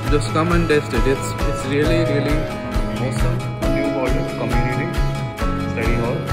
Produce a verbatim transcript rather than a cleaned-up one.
just come and test it. It's it's really really awesome. New Golden Community Study Hall.